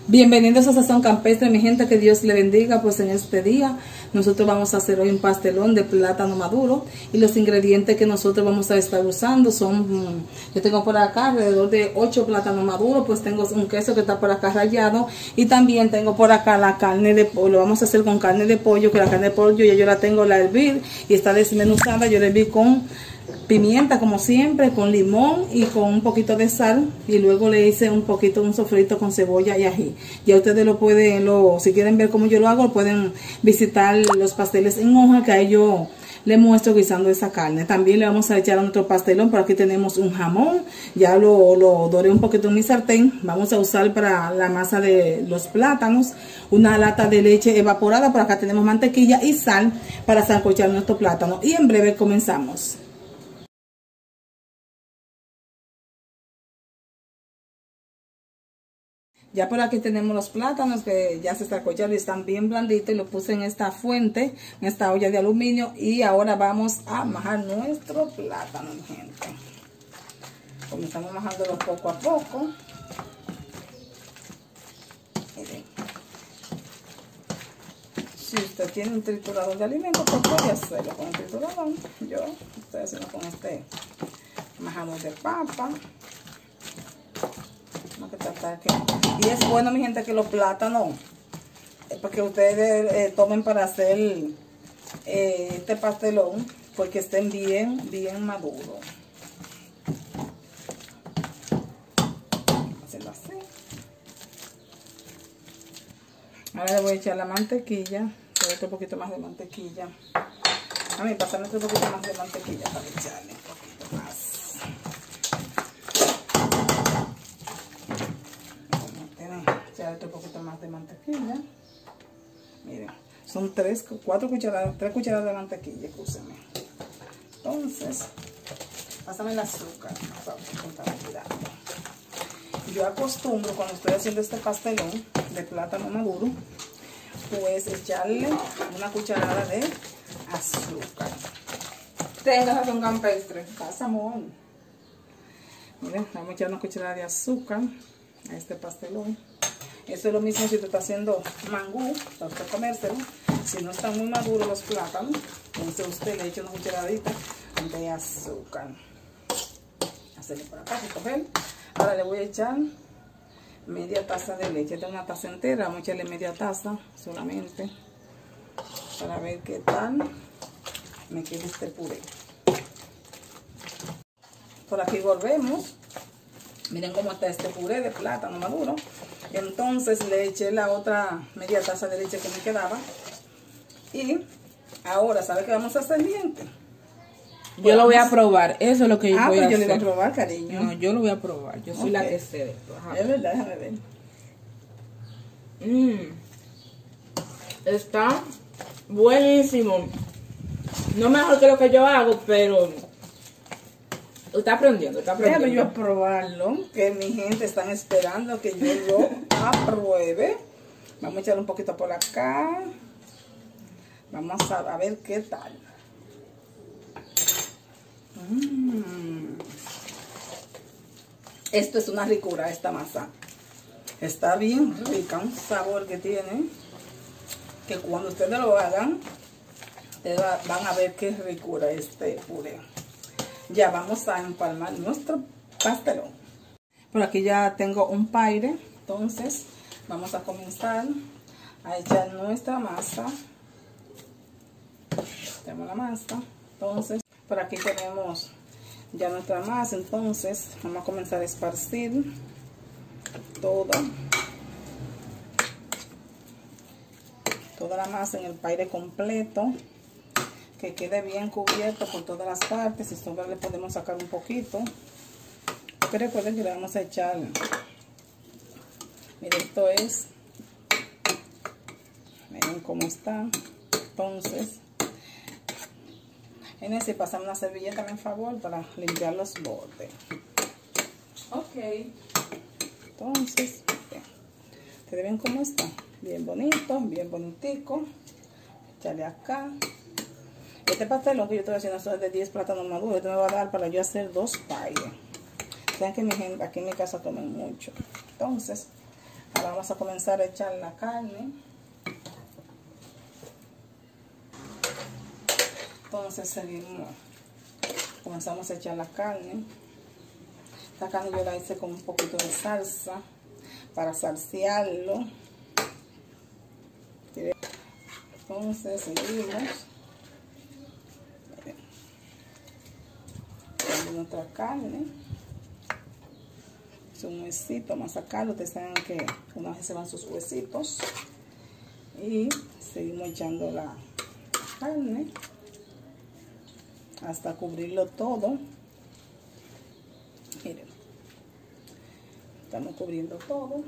Bienvenidos a Sazón Campestre, mi gente, que Dios le bendiga. Pues en este día nosotros vamos a hacer hoy un pastelón de plátano maduro, y los ingredientes que nosotros vamos a estar usando son, yo tengo por acá alrededor de 8 plátanos maduros, pues tengo un queso que está por acá rallado, y también tengo por acá la carne de pollo. Lo vamos a hacer con carne de pollo, que la carne de pollo ya yo la tengo, la hervir y está desmenuzada. Yo la herví con pimienta, como siempre, con limón y con un poquito de sal, y luego le hice un sofrito con cebolla y ají. Ya ustedes lo pueden, si quieren ver cómo yo lo hago, pueden visitar los pasteles en hoja, que ahí yo les muestro guisando esa carne. También le vamos a echar a nuestro pastelón. Por aquí tenemos un jamón, ya lo doré un poquito en mi sartén. Vamos a usar para la masa de los plátanos una lata de leche evaporada. Por acá tenemos mantequilla y sal para sancochar nuestro plátano, y en breve comenzamos. Ya por aquí tenemos los plátanos que ya se sancocharon y están bien blanditos, y los puse en esta fuente, en esta olla de aluminio, y ahora vamos a majar nuestro plátano, mi gente. Comenzamos majándolo poco a poco. Miren. Si usted tiene un triturador de alimentos, pues puede hacerlo con el triturador. Yo estoy haciendo con este majador de papa. Y es bueno, mi gente, que los plátanos, porque ustedes tomen para hacer este pastelón, porque estén bien maduros. Hacerlo así. Ahora le voy a echar la mantequilla, otro poquito más de mantequilla. A mí, pasarme otro poquito más de mantequilla para echarle un poquito más. Otro poquito más de mantequilla. Miren, son 3 cucharadas de mantequilla, escúcheme. Entonces, pásame el azúcar. Yo acostumbro, cuando estoy haciendo este pastelón de plátano maduro, pues echarle una cucharada de azúcar. Tenga Sazón Campestre. Pasa, amor. Miren, vamos a echar una cucharada de azúcar a este pastelón. Eso es lo mismo si usted está haciendo mangú, para usted comérselo. Si no están muy maduros los plátanos, entonces usted le echa una cucharadita de azúcar. Hacerle por acá, recoger. Ahora le voy a echar media taza de leche. De una taza entera, vamos a echarle media taza solamente, para ver qué tal me queda este puré. Por aquí volvemos. Miren cómo está este puré de plátano maduro. Entonces le eché la otra media taza de leche que me quedaba. Y ahora, ¿sabe qué vamos a hacer, gente? Yo lo voy a probar. Eso es lo que yo voy a hacer. Yo lo voy a probar, cariño. No, yo lo voy a probar. Yo soy la que sé de esto. Es verdad, déjame ver. Está buenísimo. No mejor que lo que yo hago, pero está aprendiendo, Déjame yo probarlo, que mi gente están esperando que yo lo apruebe. Vamos a echarle un poquito por acá. Vamos a ver qué tal. Esto es una ricura, esta masa. Está bien rica, un sabor que tiene, que cuando ustedes lo hagan, ustedes van a ver qué ricura este puré. Ya vamos a empalmar nuestro pastelón. Por aquí ya tengo un paire, entonces vamos a comenzar a echar nuestra masa. Tenemos la masa, entonces por aquí tenemos ya nuestra masa. Entonces vamos a comenzar a esparcir toda la masa en el paire completo, que quede bien cubierto por todas las partes. Si sobra le podemos sacar un poquito, pero recuerden que le vamos a echar. Miren, esto es, miren cómo está. Entonces en ese pasamos una servilleta, en favor, para limpiar los bordes. Ok, entonces ustedes ven cómo está, bien bonito, bien bonitico. Echarle acá. Este pastelón que yo estoy haciendo es de 10 plátanos maduros. Este me va a dar para yo hacer 2 paires. Saben que mi gente aquí en mi casa comen mucho. Entonces Ahora vamos a comenzar a echar la carne. Entonces comenzamos a echar la carne. Esta carne yo la hice con un poquito de salsa para salsearlo. Entonces seguimos. Miren, nuestra carne. Es un huesito, vamos a sacarlo. Ustedes saben que una vez se van sus huesitos. Y seguimos echando la carne hasta cubrirlo todo. Miren, estamos cubriendo todo.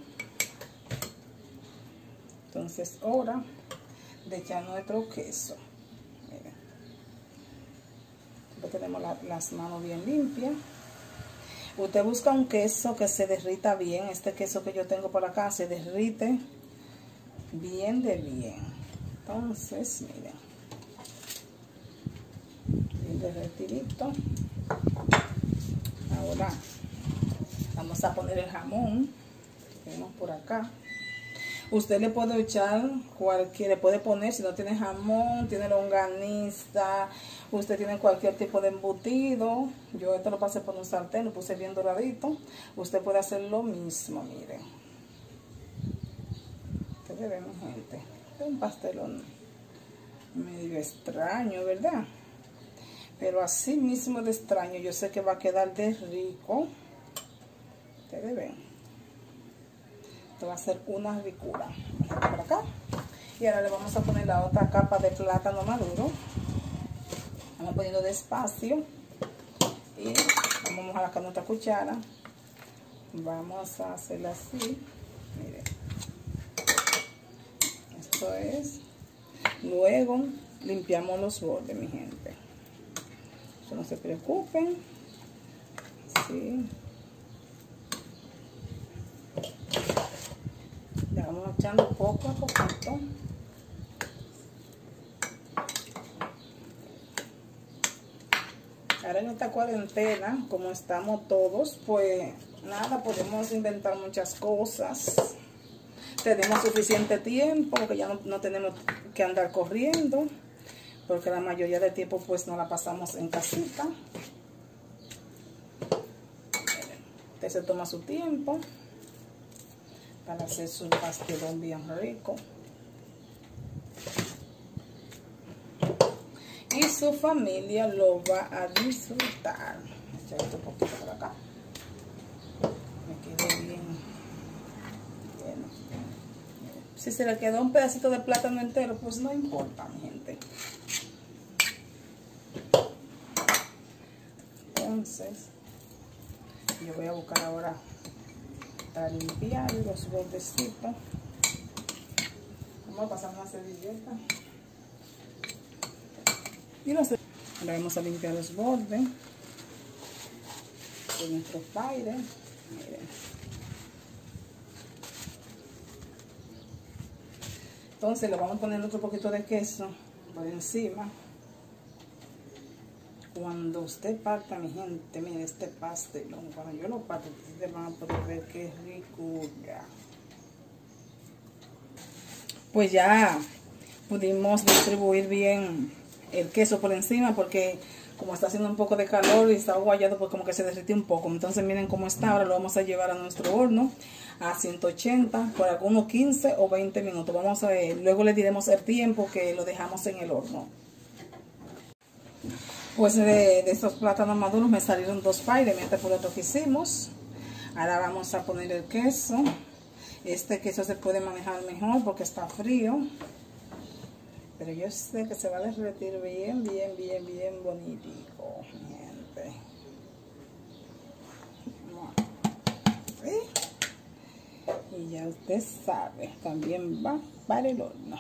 Entonces ahora de echar nuestro queso. Miren, ya tenemos las manos bien limpias. Usted busca un queso que se derrita bien. Este queso que yo tengo por acá se derrite bien de bien. Entonces miren, bien derretidito. Ahora vamos a poner el jamón que tenemos por acá. Usted le puede echar le puede poner, si no tiene jamón, tiene longaniza, usted tiene cualquier tipo de embutido. Yo esto lo pasé por un sartén, lo puse bien doradito. Usted puede hacer lo mismo, miren. Ustedes ven, gente, es un pastelón medio extraño, ¿verdad? Pero así mismo de extraño, yo sé que va a quedar de rico. Ustedes ven. Esto va a ser una ricura. Por acá. Y ahora le vamos a poner la otra capa de plátano maduro. Vamos poniendo despacio. Y vamos a mojar acá nuestra cuchara. Vamos a hacerla así. Miren. Esto es. Luego limpiamos los bordes, mi gente. No se preocupen. Sí. Le vamos echando poco a poquito. Ahora en esta cuarentena, como estamos todos, pues nada, podemos inventar muchas cosas. Tenemos suficiente tiempo, porque ya no tenemos que andar corriendo. Porque la mayoría del tiempo pues no la pasamos en casita. Usted se toma su tiempo para hacer su pastelón bien rico. Y su familia lo va a disfrutar. Echar esto un poquito por acá. Me quedé bien. Si se le quedó un pedacito de plátano entero, pues no importa, mi gente. Entonces, yo voy a buscar ahora para limpiar los bordecitos. Vamos a pasar una servilleta. Y ahora vamos a limpiar los bordes de nuestros paires. Miren. Entonces le vamos a poner otro poquito de queso por encima. Cuando usted parta, mi gente, mire este pastelón. Cuando yo lo parto, ustedes van a poder ver qué ricura. Pues ya pudimos distribuir bien el queso por encima, porque como está haciendo un poco de calor y está guayado, pues como que se derritió un poco. Entonces miren cómo está. Ahora lo vamos a llevar a nuestro horno a 180 por algunos 15 o 20 minutos. Vamos a ver, luego le diremos el tiempo que lo dejamos en el horno. Pues de estos plátanos maduros me salieron 2 paires, mientras por otro que hicimos. Ahora vamos a poner el queso. Este queso se puede manejar mejor porque está frío. Pero yo sé que se va a derretir bien bonitico, mi gente. ¿Sí? Y ya usted sabe, también va para el horno.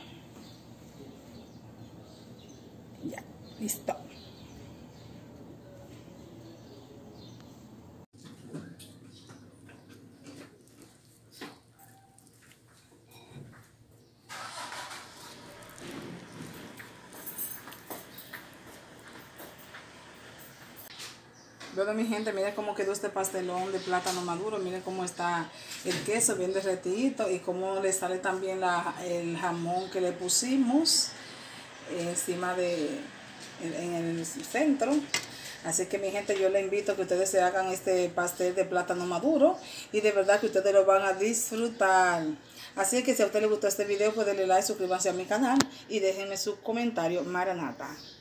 Ya, listo. Bueno, mi gente, miren cómo quedó este pastelón de plátano maduro. Miren cómo está el queso bien derretidito y cómo le sale también el jamón que le pusimos encima en el centro. Así que mi gente, yo les invito a que ustedes se hagan este pastel de plátano maduro y de verdad que ustedes lo van a disfrutar. Así que si a ustedes les gustó este video, pues denle like, suscríbanse a mi canal y déjenme su comentario. Maranata.